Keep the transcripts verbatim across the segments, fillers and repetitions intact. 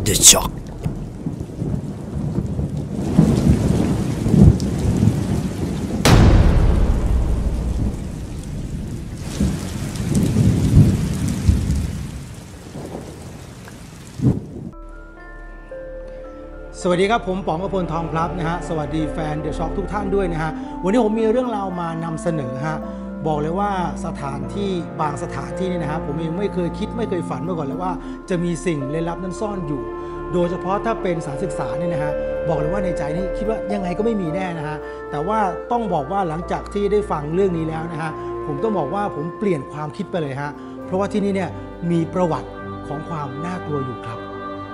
The Shockสวัสดีครับผมป๋องกพลทองพลับนะฮะสวัสดีแฟน The Shock ทุกท่านด้วยนะฮะวันนี้ผมมีเรื่องราวมานำเสนอฮะบอกเลยว่าสถานที่บางสถานที่นี่นะฮะผมเองไม่เคยคิดไม่เคยฝันมาก่อนเลยว่าจะมีสิ่งลึกลับนั้นซ่อนอยู่โดยเฉพาะถ้าเป็นสถานศึกษาเนี่ยนะฮะบอกเลยว่าในใจนี่คิดว่ายังไงก็ไม่มีแน่นะฮะแต่ว่าต้องบอกว่าหลังจากที่ได้ฟังเรื่องนี้แล้วนะฮะผมต้องบอกว่าผมเปลี่ยนความคิดไปเลยฮะเพราะว่าที่นี่เนี่ยมีประวัติของความน่ากลัวอยู่ครับ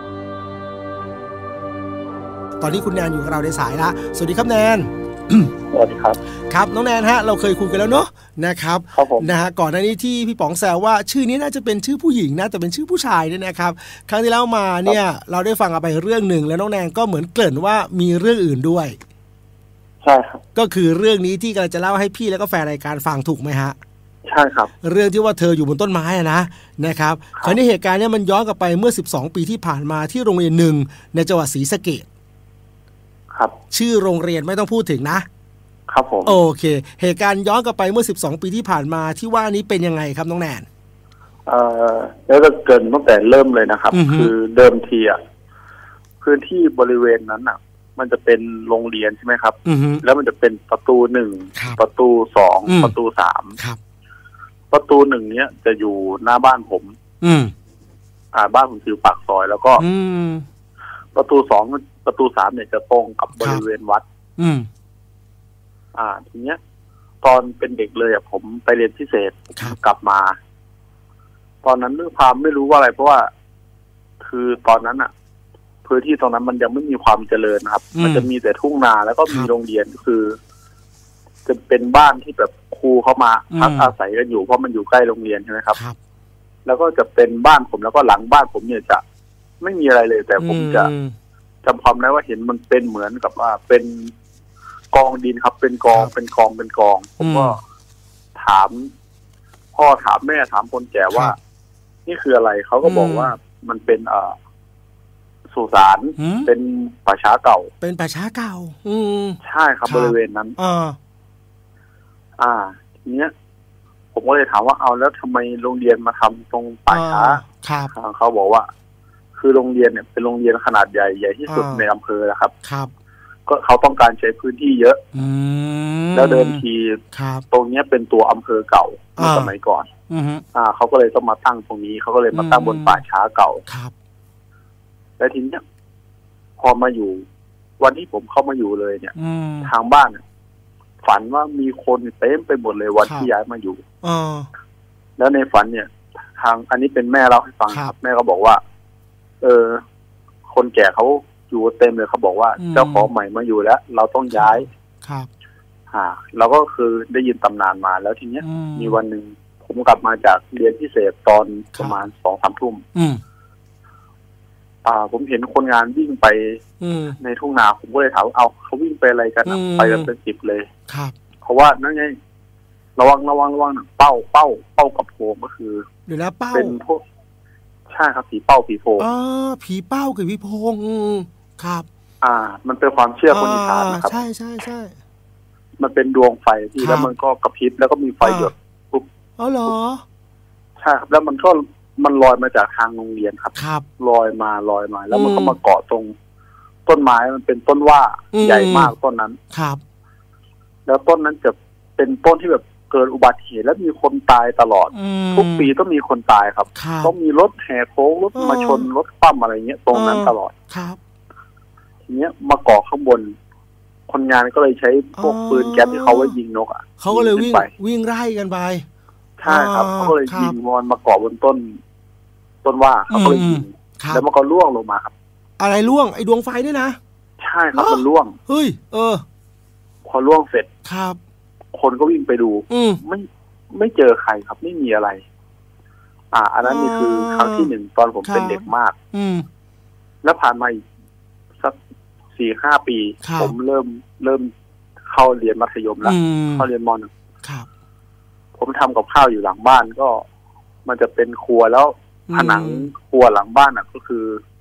ตอนนี้คุณแนนอยู่กับเราในสายละสวัสดีครับแนนสวัสดีครับครับน้องแนนฮะเราเคยคุยกันแล้วเนาะนะครับครับผมนะฮะก่อนหน้านี้ที่พี่ป๋องแซวว่าชื่อนี้น่าจะเป็นชื่อผู้หญิงนะแต่เป็นชื่อผู้ชายเนี่ยนะครับครั้งที่แล้วมาเนี่ยเราได้ฟังกันไปเรื่องหนึ่งแล้วน้องแนนก็เหมือนเกริ่นว่ามีเรื่องอื่นด้วยใช่ครับก็คือเรื่องนี้ที่กำลังจะเล่าให้พี่แล้วก็แฟนรายการฟังถูกไหมฮะใช่ครับเรื่องที่ว่าเธออยู่บนต้นไม้อะนะนะครับคราวนี้เหตุการณ์เนี่ยมันย้อนกลับไปเมื่อสิบสองปีที่ผ่านมาที่โรงเรียนหนึ่งในจังหวัดศรีสะเกษครับชื่อโรงเรียนไม่ต้องพูดถึงนะครับผมโอเคเหตุการณ์ย้อนกลับไปเมื่อสิบสองปีที่ผ่านมาที่ว่านี้เป็นยังไงครับน้องแนนเอ่อแล้วก็เกินตั้งแต่เริ่มเลยนะครับคือเดิมทีอ่ะพื้นที่บริเวณนั้นอ่ะมันจะเป็นโรงเรียนใช่ไหมครับแล้วมันจะเป็นประตูหนึ่งประตูสองประตูสามประตูหนึ่งเนี้ยจะอยู่หน้าบ้านผมอืมอ่าบ้านผมอยู่ปากซอยแล้วก็ประตูสองประตูสามเนี่ยจะตรงกับบริเวณวัดอืมอ่าทีเนี้ยตอนเป็นเด็กเลยอ่ะผมไปเรียนพิเศษกลับมาตอนนั้นเรื่องความไม่รู้ว่าอะไรเพราะว่าคือตอนนั้นอ่ะพื้นที่ตรงนั้นมันยังไม่มีความเจริญครับมันจะมีแต่ทุ่งนาแล้วก็มีโรงเรียนคือจะเป็นบ้านที่แบบครูเข้ามาพักอาศัยกันอยู่เพราะมันอยู่ใกล้โรงเรียนใช่ไหมครับแล้วก็จะเป็นบ้านผมแล้วก็หลังบ้านผมเนี่ยจะไม่มีอะไรเลยแต่ผมจะจำความได้ว่าเห็นมันเป็นเหมือนกับว่าเป็นกองดินครับเป็นกองเป็นกองเป็นกองผมก็ถามพ่อถามแม่ถามคนแก่ว่านี่คืออะไรเขาก็บอกว่ามันเป็นเอ่อสุสานเป็นป่าช้าเก่าเป็นป่าช้าเก่าอืมใช่ครับบริเวณนั้นอ่าอ่าทีเนี้ยผมก็เลยถามว่าเอาแล้วทำไมโรงเรียนมาทำตรงป่าช้าครับเขาบอกว่าคือโรงเรียนเนี่ยเป็นโรงเรียนขนาดใหญ่ใหญ่ที่สุดในอำเภอแล้วครับครับก็เขาต้องการใช้พื้นที่เยอะแล้วเดิมทีตรงนี้เป็นตัวอำเภอเก่าเมื่อสมัยก่อนอ่าเขาก็เลยต้องมาตั้งตรงนี้เขาก็เลยมาตั้งบนป่าช้าเก่าครับแล้วทีนี้พอมาอยู่วันที่ผมเข้ามาอยู่เลยเนี่ยทางบ้านฝันว่ามีคนเต็มไปหมดเลยวันที่ย้ายมาอยู่แล้วในฝันเนี่ยทางอันนี้เป็นแม่เล่าให้ฟังครับแม่ก็บอกว่าเออคนแก่เขาอยู่เต็มเลยเขาบอกว่าเจ้าของใหม่มาอยู่แล้วเราต้องย้ายครับอ่าเราก็คือได้ยินตำนานมาแล้วทีเนี้ยมีวันหนึ่งผมกลับมาจากเรียนพิเศษตอนประมาณสองสามทุ่มอ่าผมเห็นคนงานวิ่งไปในทุ่งนาผมก็เลยถามเอาเขาวิ่งไปอะไรกันไปกันเป็นสิบเลยครับเพราะว่านั่นไงระวังระวังระวังเป้าเป้าเป้ากับโพงก็คือเดี๋ยวนะเป้าเป็นพวกใช่ครับผีเป้าผีโพงอ๋อผีเป้ากับผีโพงครับอ่ามันเป็นความเชื่อคนอีสานนะครับใช่ใช่ใช่มันเป็นดวงไฟที่แล้วมันก็กระพริบแล้วก็มีไฟหยดปุ๊บอ๋อเหรอใช่ครับแล้วมันก็มันลอยมาจากทางโรงเรียนครับครับลอยมาลอยมาแล้วมันก็มาเกาะตรงต้นไม้มันเป็นต้นว่าใหญ่มากต้นนั้นครับแล้วต้นนั้นจะเป็นต้นที่แบบเกิดอุบัติเหตุแล้วมีคนตายตลอดทุกปีต้องมีคนตายครับต้องมีรถแห่โค้งรถมาชนรถคว่ำอะไรเงี้ยตรงนั้นตลอดครับทีเนี้ยมาเกาะข้างบนคนงานก็เลยใช้พวกปืนแก๊สที่เขาไว้ยิงนกอ่ะเขาก็เลยวิ่งวิ่งไล่กันไปใช่ครับเขาก็เลยยิงมอนมาเกาะบนต้นต้นว่าเขาก็เลยยิงแล้วมันก็ล่วงลงมาครับอะไรล่วงไอ้ดวงไฟเนี่ยนะใช่ครับมันล่วงเฮ้ยเออพอล่วงเสร็จครับคนก็วิ่งไปดูไม่ไม่เจอใครครับไม่มีอะไรอ่าอันนั้นนี่คือครั้งที่หนึ่งตอนผมเป็นเด็กมากอืมแล้วผ่านมาอีกสักสี่ห้าปีผมเริ่มเริ่มเข้าเรียนมัธยมแล้วเข้าเรียนม.หนึ่งผมทำกับข้าวอยู่หลังบ้านก็มันจะเป็นครัวแล้วผนังครัวหลังบ้านอ่ะก็คือ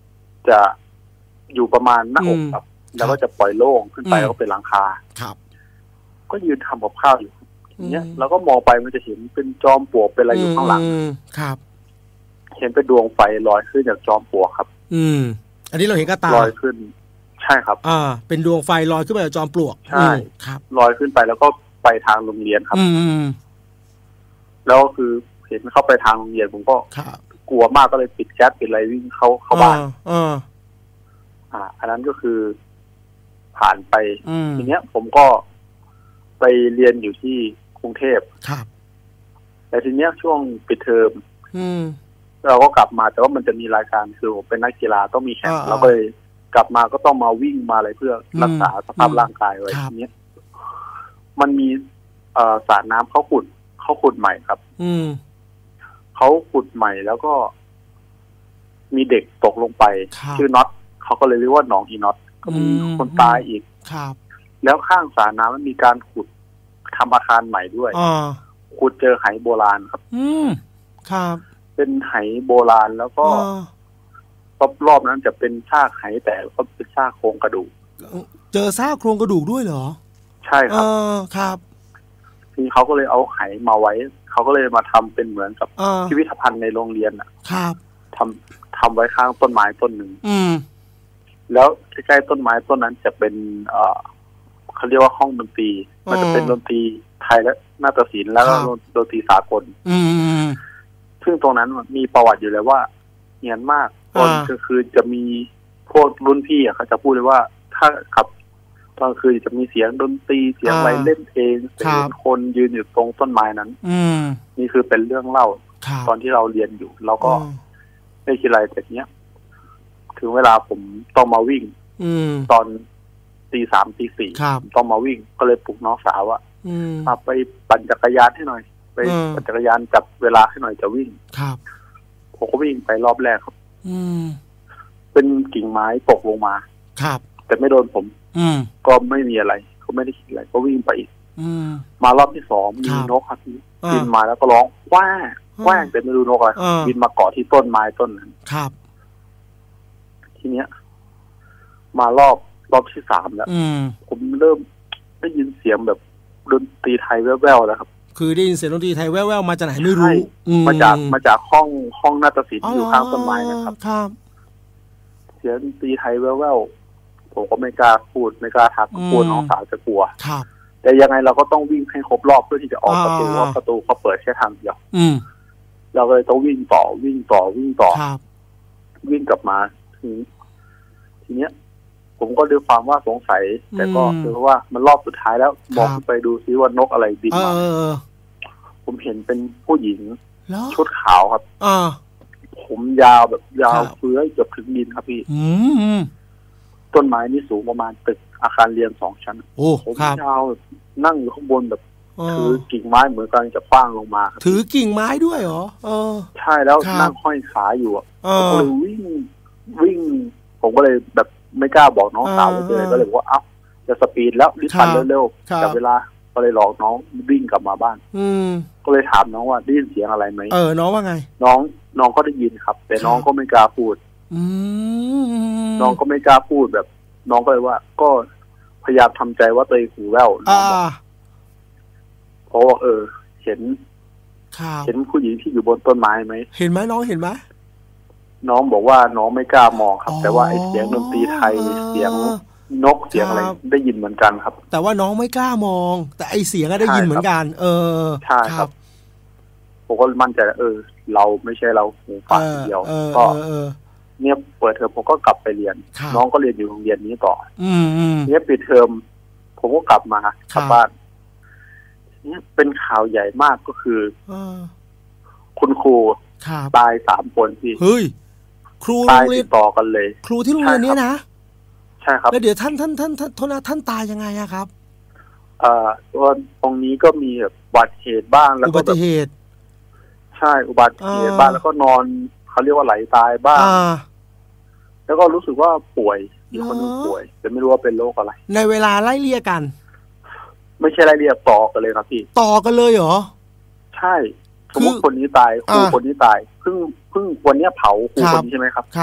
จะอยู่ประมาณหน้าอกครับแล้วก็จะปล่อยโล่งขึ้นไปแล้วก็เป็นหลังคาครับก็ยืนทำกับข้าวอยู่อย่างเงี้ยแล้วก็มองไปมันจะเห็นเป็นจอมปลวกเป็นอะไรอยู่ข้างหลังครับเห็นเป็นดวงไฟลอยขึ้นจากจอมปลวกครับอืมอันนี้เราเห็นกับตาลอยขึ้นใช่ครับอ่าเป็นดวงไฟลอยขึ้นไปจากจอมปลวกใช่ครับลอยขึ้นไปแล้วก็ไปทางโรงเรียนครับอืมแล้วคือเห็นเข้าไปทางโรงเรียนผมก็กลัวมากก็เลยปิดแก๊สปิดอะไรวิ่งเข้าเข้าบ้านอ่าอ่าอันนั้นก็คือผ่านไปทีเนี้ยผมก็ไปเรียนอยู่ที่กรุงเทพครับแต่ทีเนี้ยช่วงปิดเทอมเราก็กลับมาแต่ว่ามันจะมีรายการคือผมเป็นนักกีฬาต้องมีแข่งเราก็เลยกลับมาก็ต้องมาวิ่งมาอะไรเพื่อรักษาสภาพร่างกายไว้ทีเนี้ยมันมีเอ่อสระน้ำเขาขุดเขาขุดใหม่ครับอืมเขาขุดใหม่แล้วก็มีเด็กตกลงไปชื่อน็อตเขาก็เลยเรียกว่าหนองอีน็อตก็มีคนตายอีกครับแล้วข้างสระน้ำมันมีการขุดทำอาคารใหม่ด้วยขุดเจอไหโบราณครับอืมครับเป็นไหโบราณแล้วก็รอบๆนั้นจะเป็นซากไหแต่ก็เป็นซากโครงกระดูกเจอซากโครงกระดูกด้วยเหรอใช่ครับครับทีเขาก็เลยเอาไหมาไว้เขาก็เลยมาทำเป็นเหมือนกับพิพิธภัณฑ์ในโรงเรียนอ่ะครับทำทำไว้ข้างต้นไม้ต้นหนึ่งอืมแล้วใกล้ๆต้นไม้ต้นนั้นจะเป็นเอ่อเขาเรียกว่าห้องดนตรีมันจะเป็นดนตรีไทยและนาฏศิลป์แล้วก็ดนตรีสากลอืมซึ่งตรงนั้นมีประวัติอยู่เลยว่าเงียนมากตอนก็คือจะมีพวกรุ่นพี่อ่ะเขาจะพูดเลยว่าถ้าขับตอนคือจะมีเสียงดนตรีเสียงอะไรเล่นเองเสียงคนยืนอยู่ตรงต้นไม้นั้นนี่คือเป็นเรื่องเล่าตอนที่เราเรียนอยู่เราก็ไม่คิดอะไรแต่เนี้ยถึงเวลาผมต้องมาวิ่งตอนตีสามตีสี่ต้องมาวิ่งก็เลยปลุกน้องสาวว่าไปปั่นจักรยานให้หน่อยไปปั่นจักรยานจับเวลาให้หน่อยจะวิ่งผมก็วิ่งไปรอบแรกครับเป็นกิ่งไม้ตกลงมาครับแต่ไม่โดนผมก็ไม่มีอะไรก็ไม่ได้คิดอะไรก็วิ่งไปอีกมารอบที่สองมีนกครับบินมาแล้วก็ร้องว้าว้าแต่ไม่รู้นกอะไรบินมาเกาะที่ต้นไม้ต้นนั้นครับทีเนี้ยมารอบรอบที่สามแล้วผมเริ่มได้ยินเสียงแบบดนตรีไทยแว่วๆแล้วครับคือได้ยินเสียงดนตรีไทยแว่วๆมาจากไหนไม่รู้มาจากมาจากห้องห้องนาฏศิลป์อยู่ข้างต้นไม้นะครับครับเสียงดนตรีไทยแว่วๆผมก็ไม่กล้าพูดไม่กล้าทักกลัวน้องสาวจะกลัวครับแต่ยังไงเราก็ต้องวิ่งให้ครบรอบเพื่อที่จะออกประตูว่าประตูเขาเปิดแค่ทางเดียวเราก็เลยต้องวิ่งต่อวิ่งต่อวิ่งต่อวิ่งกลับมาทีทีเนี้ยผมก็ด้วยความว่าสงสัยแต่ก็คือว่ามันรอบสุดท้ายแล้วมองไปดูซิว่านกอะไรบินมาผมเห็นเป็นผู้หญิงชุดขาวครับผมยาวแบบยาวเฟื้อยเกือบถึงดินครับพี่ต้นไม้นี่สูงประมาณตึกอาคารเรียนสองชั้นผมยาวนั่งอยู่ข้างบนแบบถือกิ่งไม้เหมือนกำลังจะคว้างลงมาถือกิ่งไม้ด้วยเหรอเออใช่แล้วนั่งห้อยขาอยู่อ่ะก็เลยวิ่งวิ่งผมก็เลยแบบไม่กล้าบอกน้องสาวเลยก็เลยบอกว่าเอ้าจะสปีดแล้วรีบปั่นเร็วๆแต่เวลาก็เลยหลอกน้องวิ่งกลับมาบ้านก็เลยถามน้องว่าได้ยินเสียงอะไรไหมเออน้องว่าไงน้องน้องก็ได้ยินครับแต่น้องก็ไม่กล้าพูดน้องก็ไม่กล้าพูดแบบน้องก็เลยว่าก็พยายามทำใจว่าตัวเองหูแว่วน้องบอกเพราะว่าเออเห็นเห็นผู้หญิงที่อยู่บนต้นไม้ไหมเห็นไหมน้องเห็นไหมน้องบอกว่าน้องไม่กล้ามองครับแต่ว่าไอ้เสียงดนตรีไทยเสียงนกเสียงอะไรได้ยินเหมือนกันครับแต่ว่าน้องไม่กล้ามองแต่ไอ้เสียงก็ได้ยินเหมือนกันเออใช่ครับผมก็มั่นใจเออเราไม่ใช่เราหูฝาดเดียวก็เนี่ยเปิดเทอมผมก็กลับไปเรียนน้องก็เรียนอยู่โรงเรียนนี้ต่อเนี่ยปิดเทอมผมก็กลับมากลับบ้านเนี่ยเป็นข่าวใหญ่มากก็คือคุณครูตายสามคนพี่เฮ้ยครูตายติดต่อกันเลยครูที่โรงเรียนนี้นะใช่ครับแล้วเดี๋ยวท่านท่านท่านท่านโทษนะท่านตายยังไงอะครับเอ่อตรงนี้ก็มีแบบอุบัติเหตุบ้างแล้วก็อุบัติเหตุใช่อุบัติเหตุบ้างแล้วก็นอนเขาเรียกว่าไหลตายบ้างแล้วก็รู้สึกว่าป่วยมีคนนึงป่วยแต่ไม่รู้ว่าเป็นโรคอะไรในเวลาไล่เลี่ยกันไม่ใช่ไล่เลี่ยต่อกันเลยครับพี่ต่อกันเลยเหรอใช่สมมติคนนี้ตายครูคนนี้ตายเพิ่งเพิ่งวันนี้เผาครูคนนี้ใช่ไหมครับครับว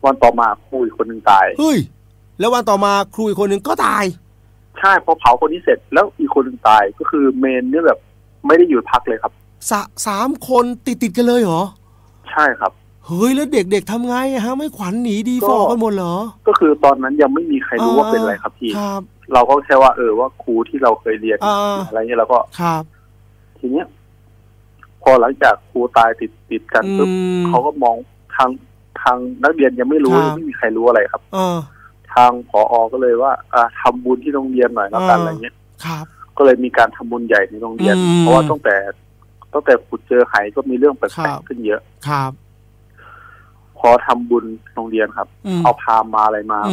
วันต่อมาครูอีกคนหนึ่งตายเฮ้ยแล้ววันต่อมาครูอีกคนหนึ่งก็ตายใช่พอเผาคนนี้เสร็จแล้วอีกคนหนึ่งตายก็คือเมนเนี่ยแบบไม่ได้หยุดพักเลยครับสะสามคนติดติดกันเลยเหรอใช่ครับเฮ้ยแล้วเด็กๆทำไงฮะไม่ขวัญหนีดีฟอกันหมดเหรอก็คือตอนนั้นยังไม่มีใครรู้ว่าเป็นอะไรครับพี่เราก็แค่ว่าเออว่าครูที่เราเคยเรียนอะไรเงี้ยเราก็ครับทีเนี้ยพอหลังจากครูตายติดติดกันปุ๊บเขาก็มองทางทางนักเรียนยังไม่รู้ยังไม่มีใครรู้อะไรครับทางผอ.ก็เลยว่าอ่าทำบุญที่โรงเรียนหน่อยแล้วกันอะไรเงี้ยครับก็เลยมีการทำบุญใหญ่ในโรงเรียนเพราะว่าตั้งแต่ตั้งแต่ขุดเจอไหก็มีเรื่องแปลกๆขึ้นเยอะครับพอทำบุญโรงเรียนครับเอาพามาอะไรมา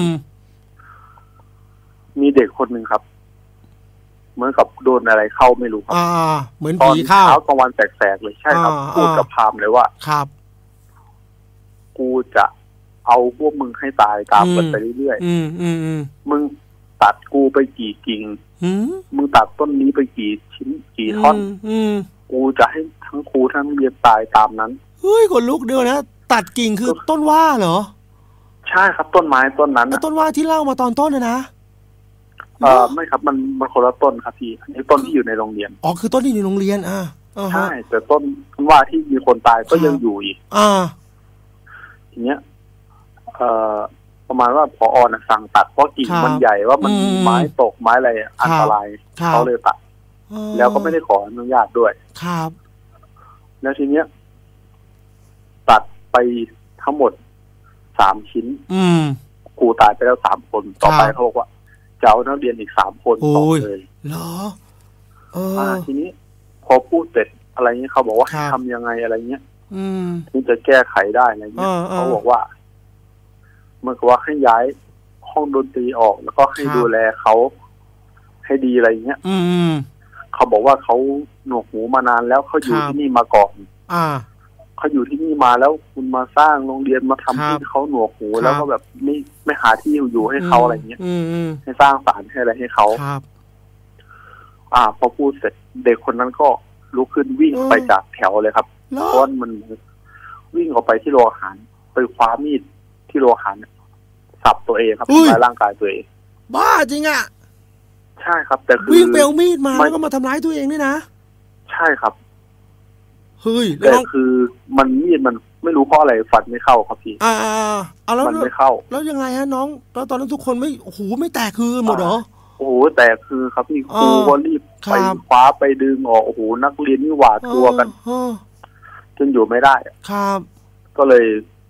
มีเด็กคนหนึ่งครับเหมือนกับโดนอะไรเข้าไม่รู้ครับอ่าเหมือนผีเข้าตอนเช้ากลางวันแสกๆเลยใช่ครับพูดกับพามเลยว่าครับกูจะเอาพวกมึงให้ตายตามกันไปเรื่อยๆมึงตัดกูไปกี่กิ่งมึงตัดต้นนี้ไปกี่ชิ้นกี่ท่อนกูจะให้ทั้งครูทั้งเรียนตายตามนั้นเฮ้ยคนลุกเดียวนะตัดกิ่งคือต้นว่าเหรอใช่ครับต้นไม้ต้นนั้นต้นว่าที่เล่ามาตอนต้นนะนะเออไม่ครับมันมันคนละต้นครับพี่อันนี้ต้นที่อยู่ในโรงเรียนอ๋อคือต้นที่อยู่ในโรงเรียนอ่าใช่แต่ต้นว่าที่มีคนตายก็ยังอยู่อีกอ่าทีเนี้ยเอ่อประมาณว่าพออนะสั่งตัดเพราะกิ่งมันใหญ่ว่ามันไม้ตกไม้อะไรอันตรายเขาเลยตัดแล้วก็ไม่ได้ขออนุญาตด้วยครับแล้วทีเนี้ยตัดไปทั้งหมดสามชิ้นครูตายไปแล้วสามคนต่อไปเขาบอกว่าจะเอานักเรียนอีกสามคนต่อเลยเหรอเออทีนี้พอพูดเสร็จอะไรเงี้ยเขาบอกว่าทำยังไงอะไรเงี้ยนี่จะแก้ไขได้อะไรเงี้ยเขาบอกว่าเมื่อว่าให้ย้ายห้องดนตรีออกแล้วก็ให้ดูแลเขาให้ดีอะไรเงี้ยเขาบอกว่าเขาหนวกหูมานานแล้วเขาอยู่ที่นี่มาก่อนอ่าเขาอยู่ที่นี่มาแล้วคุณมาสร้างโรงเรียนมาทำให้เขาหนวกหูแล้วก็แบบไม่ไม่หาที่อยู่ให้เขาอะไรเงี้ยให้สร้างศาลให้อะไรให้เขาอ่าพอพูดเสร็จเด็กคนนั้นก็ลุกขึ้นวิ่งไปจากแถวเลยครับเพราะมันวิ่งออกไปที่โรงอาหารไปคว้ามีดที่โรงอาหารสับตัวเองครับทำร้ายร่างกายตัวเองบ้าจริงอ่ะใช่ครับแต่คือวิ่งไปเอามีดมาแล้วก็มาทำร้ายตัวเองนี่นะใช่ครับเฮ้ยแต่คือมันมีดมันไม่รู้เพราะอะไรฟันไม่เข้าครับพี่อ่าเอาแล้วมันไม่เข้าแล้วยังไงฮะน้องแล้วตอนนั้นทุกคนไม่โอ้โหไม่แตกคือหมดเหรอโอ้โหแตกคือครับพี่ครูก็รีบไปคว้าไปดึงออกโอ้โหนักเรียนนี่หวาดกลัวกันจนอยู่ไม่ได้ครับก็เลย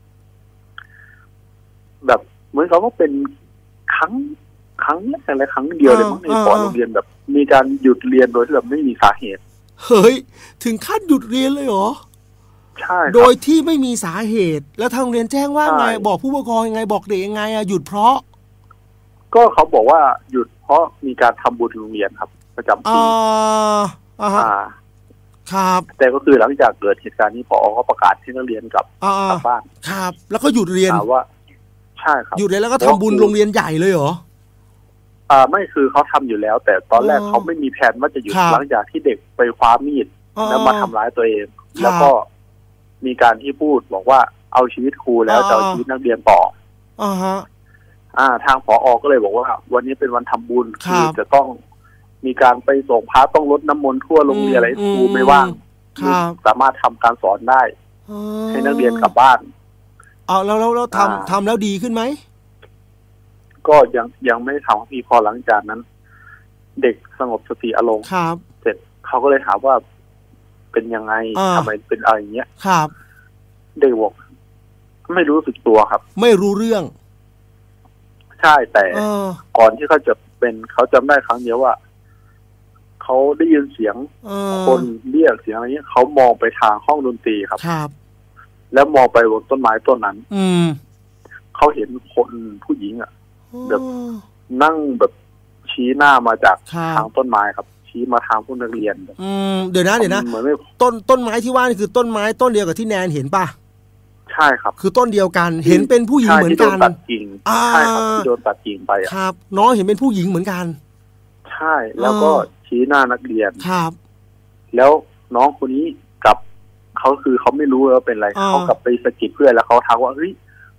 แบบเหมือนกับว่าเป็นครั้งครั้งแรกอะไรครั้งเดียวเลยมั้งในปอโรงเรียนแบบมีการหยุดเรียนโดยที่แบบไม่มีสาเหตุเฮ้ยถึงขั้นหยุดเรียนเลยเหรอใช่โดยที่ไม่มีสาเหตุแล้วทางโรงเรียนแจ้งว่าไงบอกผู้ปกครองยังไงบอกเด็กยังไงอะหยุดเพราะก็เขาบอกว่าหยุดเพราะมีการทำบุญโรงเรียนครับประจำปีอ่าครับแต่ก็คือหลังจากเกิดเหตุการณ์นี้ผอ.ก็ประกาศให้นักเรียนกลับกลับบ้านครับแล้วก็หยุดเรียนว่าใช่ครับหยุดเรียนแล้วก็ทำบุญโรงเรียนใหญ่เลยเหรออ่าไม่คือเขาทำอยู่แล้วแต่ตอนแรกเขาไม่มีแผนว่าจะหยุดหลังจากที่เด็กไปคว้ามีดแล้วมาทำร้ายตัวเองแล้วก็มีการที่พูดบอกว่าเอาชีวิตครูแล้วจะเอาชีวิตนักเรียนต่ออ่าฮะอ่าทางผอ.ก็เลยบอกว่าวันนี้เป็นวันทำบุญคือจะต้องมีการไปส่งพระต้องรดน้ำมนต์ทั่วโรงเรียนอะไรครูไม่ว่างสามารถทำการสอนได้ให้นักเรียนกลับบ้านเอาแล้วแล้วแล้วทำทำแล้วดีขึ้นไหมก็ยังยังไม่ทำพี่พอหลังจากนั้นเด็กสงบสติอารมณ์เสร็จเขาก็เลยถามว่าเป็นยังไงทำไมเป็นอะไรอย่างเงี้ยครับเด็กบอกไม่รู้สึกตัวครับไม่รู้เรื่องใช่แต่ก่อนที่เขาจะเป็นเขาจำได้ครั้งเดียวว่าเขาได้ยินเสียงคนเรียกเสียงอะไรเงี้ยเขามองไปทางห้องดนตรีครับครับแล้วมองไปบนต้นไม้ต้นนั้นอืมเขาเห็นคนผู้หญิงอ่ะแบบนั่งแบบชี้หน้ามาจากทางต้นไม้ครับชี้มาทางพวกนักเรียนอืมเดี๋ยวนะเดี๋ยวนะต้นต้นไม้ที่ว่านี่คือต้นไม้ต้นเดียวกับที่แนนเห็นป่ะใช่ครับคือต้นเดียวกันเห็นเป็นผู้หญิงเหมือนกันตัดกิ่งใช่ครับที่โดนตัดกิ่งไปครับน้องเห็นเป็นผู้หญิงเหมือนกันใช่แล้วก็ชี้หน้านักเรียนครับแล้วน้องคนนี้กับเขาคือเขาไม่รู้ว่าเป็นอะไรเขากลับไปสะกิดเพื่อนแล้วเขาทักว่าเฮ้ย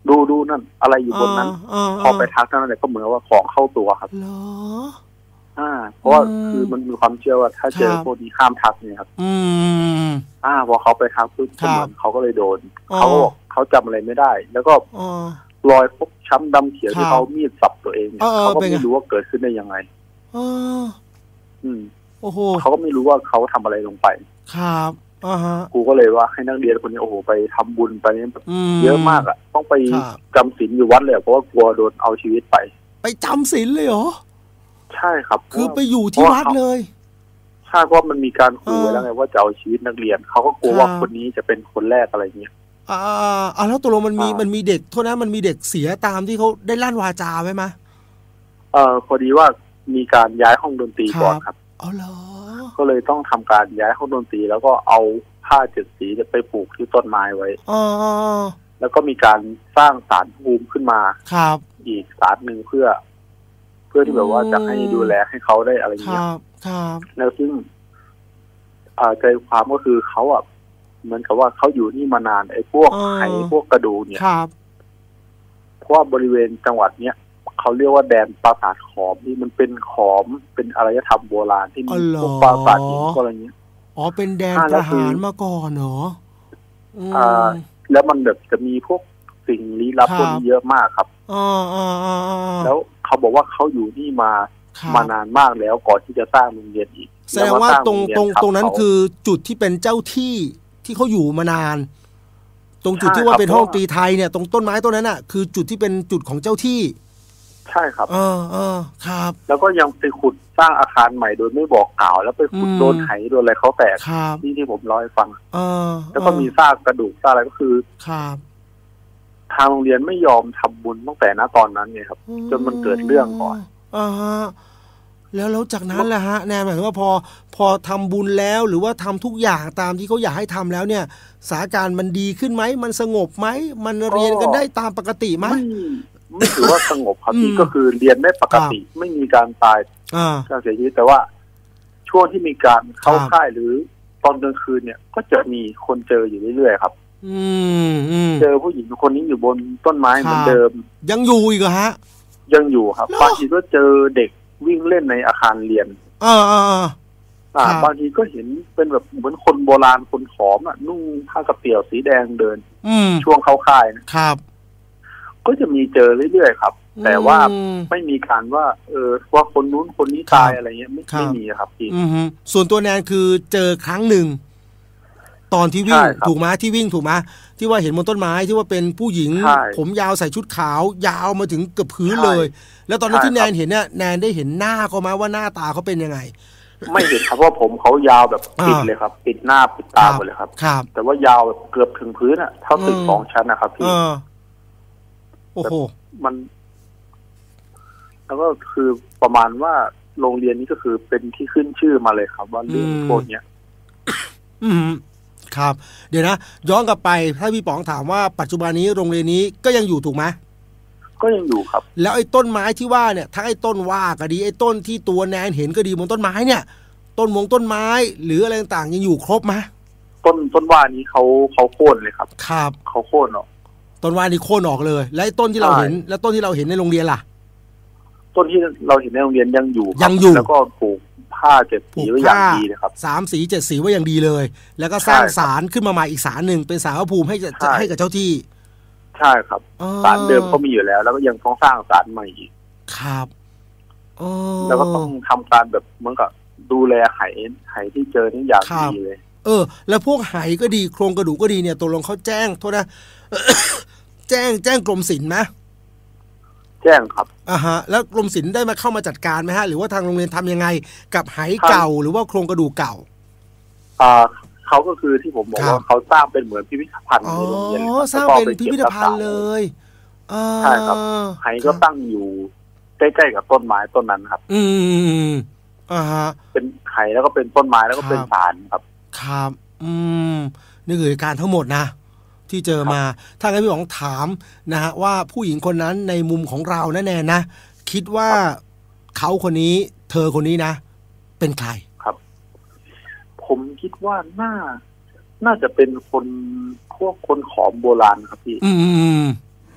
ดูดูนั่นอะไรอยู่บนนั้นพอไปทักนั่นแหละก็เหมือนว่าของเข้าตัวครับเหรออ่าเพราะว่าคือมันมีความเชื่อว่าถ้าเจอพวกนี้ห้ามทักเนี่ยครับอืมอ่าพอเขาไปทักปุ๊บเหมือนเขาก็เลยโดนเขาบอกเขาจำอะไรไม่ได้แล้วก็รอยพวกช้ำดำเขียวที่เขามีดสับตัวเองเนี่ยเขาก็ไม่รู้ว่าเกิดขึ้นได้ยังไงอืมโอ้โหเขาก็ไม่รู้ว่าเขาทำอะไรลงไปครับอ่าฮะกูก็เลยว่าให้นักเรียนคนนี้โอ้โหไปทำบุญไปเยอะมากอ่ะต้องไปจำศีลอยู่วัดเลยเพราะว่ากลัวโดนเอาชีวิตไปไปจำศีลเลยเหรอใช่ครับคือไปอยู่ที่วัดเลยใช่เพราะมันมีการขู่ไว้แล้วไงว่าจะเอาชีวิตนักเรียนเขาก็กลัวว่าคนนี้จะเป็นคนแรกอะไรเงี้ยอ่าอ่าแล้วตกลงมันมีมันมีเด็กโทษนะมันมีเด็กเสียตามที่เขาได้ลั่นวาจาไว้ไหมเออพอดีว่ามีการย้ายห้องดนตรีก่อนครับอ๋อเหรอก็เลยต้องทำการย้ายห้องดนตรีแล้วก็เอาผ้าเจ็ดสีไปปลูกที่ต้นไม้ไว้อ๋อแล้วก็มีการสร้างศาลภูมิขึ้นมาครับอีกศาลหนึ่งเพื่อเพื่อที่แบบว่าจะให้ดูแลให้เขาได้อะไรเงี้ยครับแล้วซึ่งใจความก็คือเขาอ่ะเหมือนกับว่าเขาอยู่นี่มานานไอ้พวกไข่พวกกระดูเนี่ยเพราะว่าบริเวณจังหวัดเนี้ยเขาเรียกว่าแดนปราสาทขอมที่มันเป็นขอมเป็นอารยธรรมโบราณที่มีพวกปราสาทหินอะไรเงี้ยอ๋อเป็นแดนทหารมาก่อนเหรออ่าแล้วมันแบบจะมีพวกสิ่งลี้ลับพวกนี้เยอะมากครับอ๋ออ๋ออ๋อแล้วเขาบอกว่าเขาอยู่นี่มามานานมากแล้วก่อนที่จะสร้างโรงเรียนอีกแสดงว่าตรงตรงตรงนั้นคือจุดที่เป็นเจ้าที่ที่เขาอยู่มานานตรงจุดที่ว่าเป็นห้องตรีไทยเนี่ยตรงต้นไม้ต้นนั้นน่ะคือจุดที่เป็นจุดของเจ้าที่ใช่ครับเออเออครับแล้วก็ยังไปขุดสร้างอาคารใหม่โดยไม่บอกกล่าวแล้วไปขุดโดนไหโดนอะไรเขาแตกที่ที่ผมเล่าให้ฟังเออแล้วก็มีซากกระดูกซากอะไรก็คือครับทางโรงเรียนไม่ยอมทำบุญตั้งแต่ณตอนนั้นไงครับจนมันเกิดเรื่องก่อนอ่าฮะแล้วแล้วจากนั้นแหละฮะแนนหมายถึงว่าพอพอทำบุญแล้วหรือว่าทำทุกอย่างตามที่เขาอยากให้ทำแล้วเนี่ยสถานการณ์มันดีขึ้นไหมมันสงบไหมมันเรียนกันได้ตามปกติไหมไม่ถือว่าสงบครับพี่ก็คือเรียนได้ปกติไม่มีการตายการเสียชีวิตแต่ว่าช่วงที่มีการเข้าค่ายหรือตอนกลางคืนเนี่ยก็จะมีคนเจออยู่เรื่อยๆครับเจอผู้หญิงคนนี้อยู่บนต้นไม้เหมือนเดิมยังอยู่อีกเหรอฮะยังอยู่ครับบางทีก็เจอเด็กวิ่งเล่นในอาคารเรียนอ่าอ่าอ่าบางทีก็เห็นเป็นแบบเหมือนคนโบราณคนขอมอ่ะนุ่งผ้ากระเปี่ยวสีแดงเดินช่วงเข้าค่ายนะครับก็จะมีเจอเรื่อยๆครับแต่ว่าไม่มีการว่าเออว่าคนนู้นคนนี้ตายอะไรเงี้ยไม่ไม่มีครับพี่ส่วนตัวแนนคือเจอครั้งหนึ่งตอนที่วิ่งถูกไหมที่วิ่งถูกไหมที่ว่าเห็นบนต้นไม้ที่ว่าเป็นผู้หญิงผมยาวใส่ชุดขาวยาวมาถึงเกือบพื้นเลยแล้วตอนนั้นที่แนนเห็นเนี่ยแนนได้เห็นหน้าเขาไหมว่าหน้าตาเขาเป็นยังไงไม่เห็นครับเพราะผมเขายาวแบบปิดเลยครับปิดหน้าปิดตาหมดเลยครับแต่ว่ายาวแบบเกือบถึงพื้นอ่ะเท่าตึกสองชั้นนะครับพี่โอ้โหมันแล้วก็คือประมาณว่าโรงเรียนนี้ก็คือเป็นที่ขึ้นชื่อมาเลยครับว่าเรื่องพวกเนี้ยอืมครับเดี๋ยวนะย้อนกลับไปถ้าพี่ป๋องถามว่าปัจจุบันนี้โรงเรียนนี้ก็ยังอยู่ถูกไหมก็ยังอยู่ครับแล้วไอ้ต้นไม้ที่ว่าเนี่ยทั้งไอ้ต้นว่าก็ดีไอ้ต้นที่ตัวแนนเห็นก็ดีบนต้นไม้เนี่ยต้นมงต้นไม้หรืออะไรต่างๆยังอยู่ครบไหมต้นต้นว่านี้เขาเขาโค่นเลยครับครับเขาโค่นออกต้นว่านี่โค่นออกเลยแล้วไอ้ต้นที่เราเห็นแล้วต้นที่เราเห็นในโรงเรียนล่ะต้นที่เราเห็นในโรงเรียนยังอยู่ยังอยู่แล้วก็ปลูกผ้าเจ็ดสีไว้อย่างดีเลยครับสามสีเจ็ดสีไว้อย่างดีเลยแล้วก็สร้างศาลขึ้นมาใหม่อีกศาลหนึ่งเป็นศาลพระภูมิให้จะให้กับเจ้าที่ใช่ครับศาลเดิมเขามีอยู่แล้วแล้วก็ยังต้องสร้างศาลใหม่อีกครับแล้วก็ต้องทำการแบบเหมือนกับดูแลไหไหที่เจอนี่อย่างดีเลยเออแล้วพวกไหก็ดีโครงกระดูกก็ดีเนี่ยตกลงเขาแจ้งโทษนะ แจ้งแจ้งกรมศิลป์ไหมแจ้งครับอ่าฮะแล้วกรมศิลป์ได้มาเข้ามาจัดการไหมฮะหรือว่าทางโรงเรียนทำยังไงกับไหเก่าหรือว่าโครงกระดูกเก่าอ่าเขาก็คือที่ผมบอกว่าเขาสร้างเป็นเหมือนพิพิธภัณฑ์ในโรงเรียนอ๋อสร้างเป็นพิพิธภัณฑ์เลยใช่ครับไหก็ตั้งอยู่ใกล้ๆกับต้นไม้ต้นนั้นครับอืมอ่าฮะเป็นไหแล้วก็เป็นต้นไม้แล้วก็เป็นศาลครับครับอืมนี่คือการทั้งหมดนะที่เจอมาถ้างั้นพี่ป๋องถามนะฮะว่าผู้หญิงคนนั้นในมุมของเราแน่ๆนะคิดว่าเขาคนนี้เธอคนนี้นะเป็นใครครับผมคิดว่าน่าน่าจะเป็นคนพวกคนขอมโบราณครับพี่อืม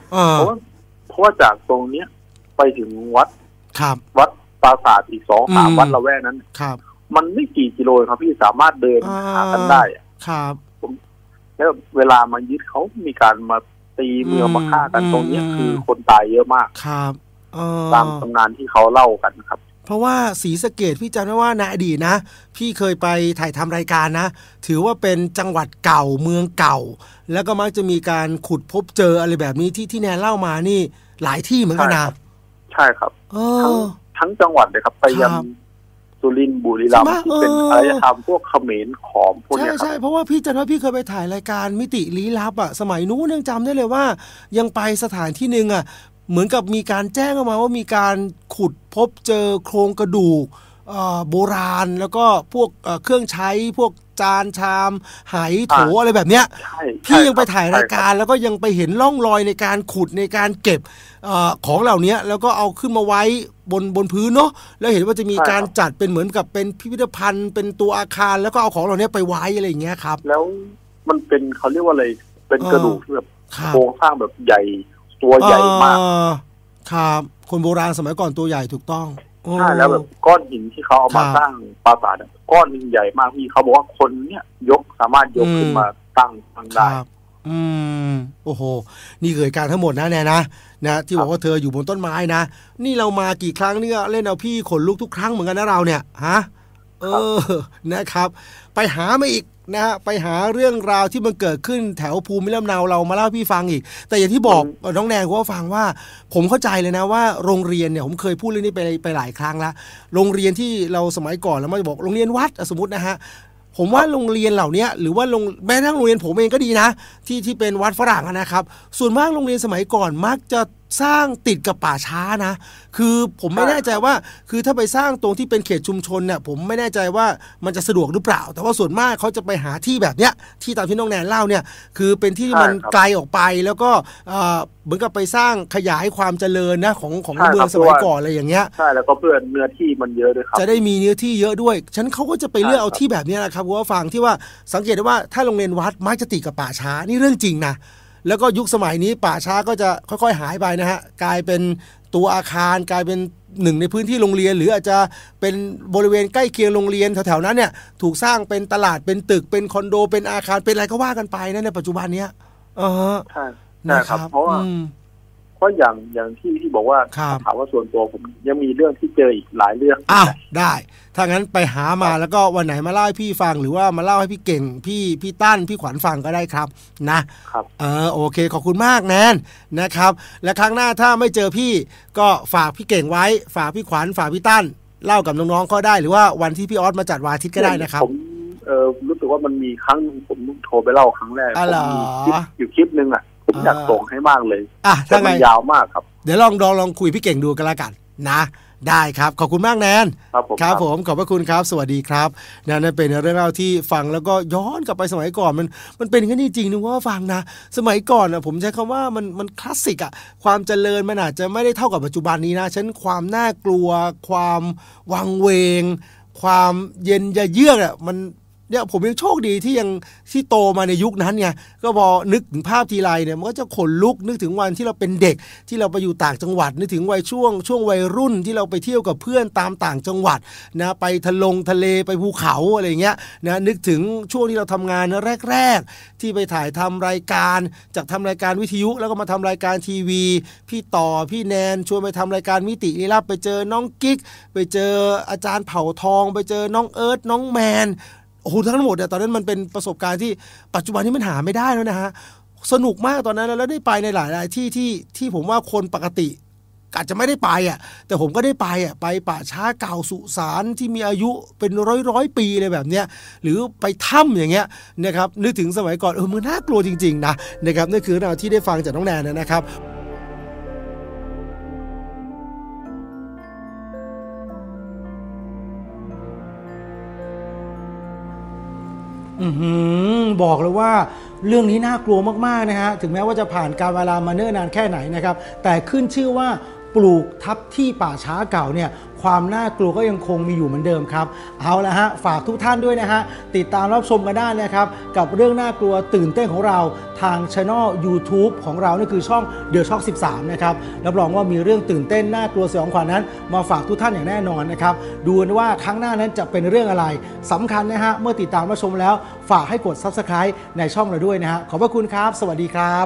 เพราะว่าเพราะว่าจากตรงเนี้ยไปถึงวัดครับวัดปราสาทอีกสองสามวัดละแวกนั้นครับมันไม่กี่กิโลครับพี่สามารถเดินหากันได้ครับแล้วเวลามายึดเขามีการมาตีเมืองมาฆ่ากันตรงนี้คือคนตายเยอะมากครับตามตำนานที่เขาเล่ากันครับเพราะว่าศรีสะเกษพี่จำได้ว่าในอดีตนะพี่เคยไปถ่ายทำรายการนะถือว่าเป็นจังหวัดเก่าเมืองเก่าแล้วก็มักจะมีการขุดพบเจออะไรแบบนี้ที่ที่แนนเล่ามานี่หลายที่เหมือนกันนะใช่ครับทั้งทั้งจังหวัดเลยครับไปยังสุรินทร์บุรีรัมย์ที่เป็นอารยธรรมพวกเขมรขอมพวกนี้ครับใช่ใช่เพราะว่าพี่จำว่าพี่เคยไปถ่ายรายการมิติลี้ลับอ่ะสมัยนู้นยังจำได้เลยว่ายังไปสถานที่นึงอ่ะเหมือนกับมีการแจ้งออกมาว่ามีการขุดพบเจอโครงกระดูกโบราณแล้วก็พวกเครื่องใช้พวกจานชามไหโถอะไรแบบเนี้ยพี่ยังไปถ่ายรายการแล้วก็ยังไปเห็นร่องรอยในการขุดในการเก็บของเหล่านี้แล้วก็เอาขึ้นมาไว้บนบนพื้นเนาะแล้วเห็นว่าจะมีการจัดเป็นเหมือนกับเป็นพิพิธภัณฑ์เป็นตัวอาคารแล้วก็เอาของเหล่านี้ไปไว้อะไรอย่างเงี้ยครับแล้วมันเป็นเขาเรียกว่าอะไรเป็นกระดูกแบบโครงสร้างแบบใหญ่ตัวใหญ่มากครับคนโบราณสมัยก่อนตัวใหญ่ถูกต้องใช่แล้วแบบก้อนหินที่เขาเอามาสร้างปราสาทก้อนหินใหญ่มากพี่เขาบอกว่าคนเนี้ยยกสามารถยกขึ้นมาตั้งตั้งได้อืมโอ้โหนี่เกิดการทั้งหมดนะแน่นะนะที่บอกว่าเธออยู่บนต้นไม้นะนี่เรามากี่ครั้งเนี่ยเล่นเอาพี่ขนลุกทุกครั้งเหมือนกันนะเราเนี่ยฮะเออนะครับไปหามาอีกนะฮะไปหาเรื่องราวที่มันเกิดขึ้นแถวภูมิลำเนาเรามาเล่าพี่ฟังอีกแต่อย่างที่บอกน้องแนนก็ฟังว่าผมเข้าใจเลยนะว่าโรงเรียนเนี่ยผมเคยพูดเรื่องนี้ไปไปหลายครั้งแล้วโรงเรียนที่เราสมัยก่อนแล้วมันจะบอกโรงเรียนวัดสมมตินะฮะผมว่าโรงเรียนเหล่านี้หรือว่าโรงแม้ทั้งโรงเรียนผมเองก็ดีนะที่ที่เป็นวัดฝรั่งนะครับส่วนมากโรงเรียนสมัยก่อนมักจะสร้างติดกับป่าช้านะคือผมไม่แน่ใจว่าคือถ้าไปสร้างตรงที่เป็นเขตชุมชนเนี่ยผมไม่แน่ใจว่ามันจะสะดวกหรือเปล่าแต่ว่าส่วนมากเขาจะไปหาที่แบบเนี้ยที่ตามที่น้องแนนเล่าเนี่ยคือเป็นที่มันไกลออกไปแล้วก็เหมือนกับไปสร้างขยายความเจริญนะของของเมืองสมัยก่อนอะไรอย่างเงี้ยใช่แล้วก็เพื่อเนื้อที่มันเยอะด้วยครับจะได้มีเนื้อที่เยอะด้วยฉันเขาก็จะไปเลือกเอาที่แบบนี้นะครับเพราะว่าฟังที่ว่าสังเกตได้ว่าถ้าโรงเรียนวัดมักจะติดกับป่าช้านี่เรื่องจริงนะแล้วก็ยุคสมัยนี้ป่าช้าก็จะค่อยๆหายไปนะฮะกลายเป็นตัวอาคารกลายเป็นหนึ่งในพื้นที่โรงเรียนหรืออาจจะเป็นบริเวณใกล้เคียงโรงเรียนแถวๆนั้นเนี่ยถูกสร้างเป็นตลาดเป็นตึกเป็นคอนโดเป็นอาคารเป็นอะไรก็ว่ากันไปนะในปัจจุบันเนี้ยเออใช่นะครับเพราะว่าเพราะอย่างอย่างที่ที่บอกว่าถามว่าส่วนตัวผมยังมีเรื่องที่เจออีกหลายเรื่องอ้าวได้ถ้างั้นไปหามาแล้วก็วันไหนมาเล่าให้พี่ฟังหรือว่ามาเล่าให้พี่เก่งพี่พี่ตั้นพี่ขวัญฟังก็ได้ครับนะครับเออโอเคขอบคุณมากแนนนะครับและครั้งหน้าถ้าไม่เจอพี่ก็ฝากพี่เก่งไว้ฝากพี่ขวัญฝากพี่ตั้นเล่ากับน้องๆก็ได้หรือว่าวันที่พี่ออสมาจัดวันอาทิตย์ก็ได้นะครับผมเออรู้สึกว่ามันมีครั้งผมโทรไปเล่าครั้งแรกผมมีคลิปอยู่คลิปนึงอ่ะผมอยากส่งให้มากเลยอ่ะถ้าไงยาวมากครับเดี๋ยวลองลองลองคุยพี่เก่งดูกันละกันนะได้ครับขอบคุณมากแนนครับผมครับผมขอบพระคุณครับสวัสดีครับนั่นเป็นเรื่องเล่าที่ฟังแล้วก็ย้อนกลับไปสมัยก่อนมันมันเป็นแค่นี้จริงนึกว่าฟังนะสมัยก่อนอ่ะผมใช้คำว่ามันมันคลาสสิกอ่ะความเจริญมันอาจจะไม่ได้เท่ากับปัจจุบันนี้นะฉันความน่ากลัวความวังเวงความเย็นยะเยือกอ่ะมันเนี่ยผมยังโชคดีที่ยังที่โตมาในยุคนั้นไงก็พอนึกถึงภาพทีไรเนี่ยมันก็จะขนลุกนึกถึงวันที่เราเป็นเด็กที่เราไปอยู่ต่างจังหวัดนึกถึงวัยช่วงช่วงวัยรุ่นที่เราไปเที่ยวกับเพื่อนตามต่างจังหวัดนะไปทะลงทะเลไปภูเขาอะไรเงี้ยนะนึกถึงช่วงที่เราทำงานแรกๆที่ไปถ่ายทำรายการจากทำรายการวิทยุแล้วก็มาทำรายการทีวีพี่ต่อพี่แนนชวนไปทำรายการมิติลี้ลับไปเจอน้องกิ๊กไปเจออาจารย์เผ่าทองไปเจอน้องเอิร์ธน้องแมนโอ้โหทั้งหมดเนี่ยตอนนั้นมันเป็นประสบการณ์ที่ปัจจุบันนี้มันหาไม่ได้แล้วนะฮะสนุกมากตอนนั้นแล้วได้ไปในหลายๆที่ที่ที่ผมว่าคนปกติอาจจะไม่ได้ไปอ่ะแต่ผมก็ได้ไปอ่ะไปป่าช้าเก่าสุสานที่มีอายุเป็นร้อยร้อยปีอะไรแบบเนี้ยหรือไปถ้ำอย่างเงี้ยนะครับนึกถึงสมัยก่อนเออมันน่ากลัวจริงๆนะนะครับนั่นคือเราที่ได้ฟังจากน้องแนนนะครับอือบอกเลยว่าเรื่องนี้น่ากลัวมากๆนะฮะถึงแม้ว่าจะผ่านการเวลามาเนิ่นนานแค่ไหนนะครับแต่ขึ้นชื่อว่าปลูกทับที่ป่าช้าเก่าเนี่ยความน่ากลัวก็ยังคงมีอยู่เหมือนเดิมครับเอาละฮะฝากทุกท่านด้วยนะฮะติดตามรับชมกันได้นะครับกับเรื่องน่ากลัวตื่นเต้นของเราทางช่อง YouTube ของเรานี่คือช่อง The Shock สิบสามนะครับรับรองว่ามีเรื่องตื่นเต้นน่ากลัวสยองขวัญนั้นมาฝากทุกท่านอย่างแน่นอนนะครับดูกันว่าครั้งหน้านั้นจะเป็นเรื่องอะไรสำคัญนะฮะเมื่อติดตามรับชมแล้วฝากให้กด Subscribe ในช่องเราด้วยนะฮะขอบพระคุณครับสวัสดีครับ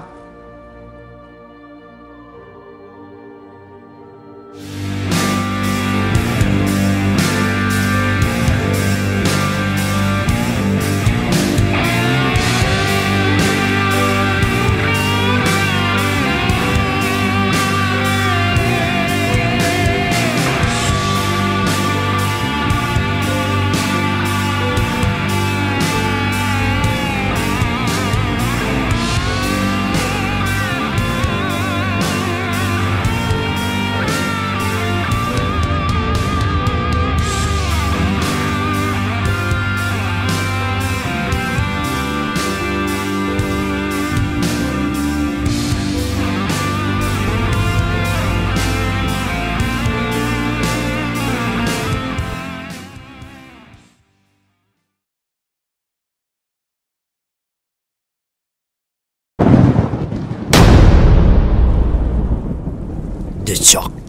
The Shock